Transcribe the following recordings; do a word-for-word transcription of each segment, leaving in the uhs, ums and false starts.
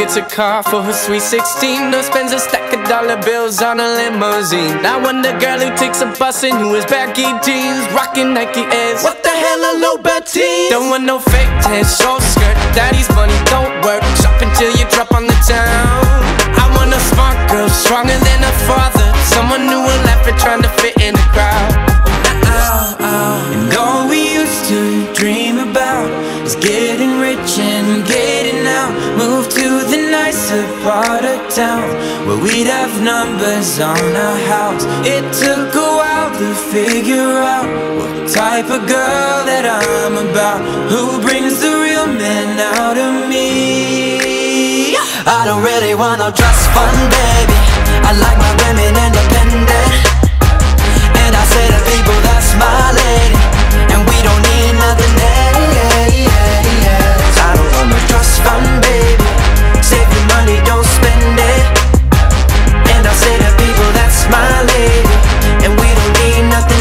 gets a car for her sweet sixteen, or spends a stack of dollar bills on a limousine. I want the girl who takes a bus and who wears baggy jeans, rocking Nike Airs. What the hell are low Bettines? Don't want no fake tits, short skirt. Daddy's money don't work. Shop until you drop on the town. I want a smart girl, stronger than her father, someone who will laugh at trying to fit in the crowd. Ow, ow. And all we used to dream about is getting rich and getting out. Move to the nicer part of town where we'd have numbers on our house. It took a while to figure out what type of girl that I'm about, who brings the real men out of me. I don't really want no trust fund, baby. I like my women independent, and I say to people, that's my lady, and we don't need nothing else. I don't want no trust fund, baby. Save your money, don't spend it. And I say to people, that's my lady, and we don't need nothing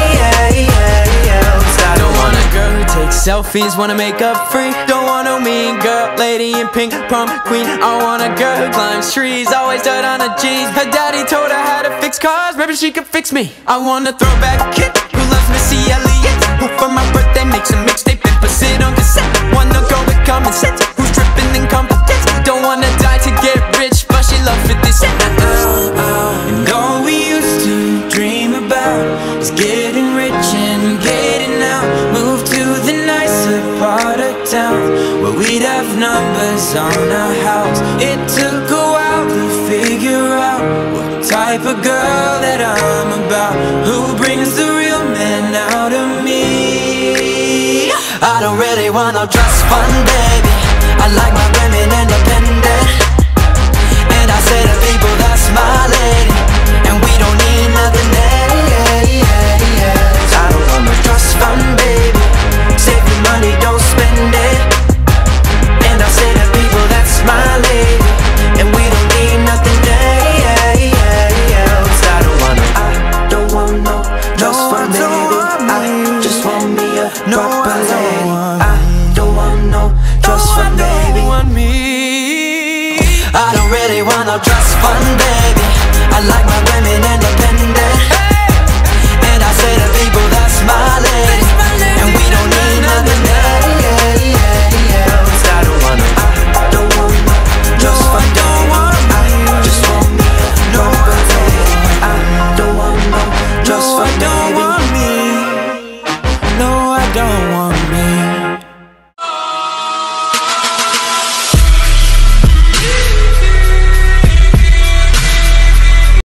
else. I don't want a girl who takes selfies, wanna make up free. Don't want no mean girl, lady in pink, prom queen. I want a girl who climbs trees, always dirt on her G's. Her daddy told her how to fix cars, maybe she could fix me. I want a throwback kid who loves Missy Elliott, who for my birthday makes a mixtape and puts it on cassette. Want a girl with common sense, who's dripping in confidence. Don't wanna die to get rich, but she loves fifty cent. And all we used to dream about is getting rich and getting out. Move to the nicer part of town where we'd have numbers on our house. It took a while to figure out what type of girl that I'm about, who brings the real men out of me. I don't really want no trust fund, baby. I like my women independent, and I say to people, that's my lady, and we don't need nothing else. I don't want no trust fund, baby. Save your money, don't spend it. And I say to people, that's my lady, and we don't need nothing else. I don't want no, I don't want no trust fund, baby. I just want me a proper lady. I don't want no trust fund, baby. I don't really want no trust fund, baby. I like my women independent, and I say to people, that's my lady, and we don't need nothing else. I don't want no, I don't want no trust fund, baby. I just want me a proper lady. I don't want no trust fund, baby.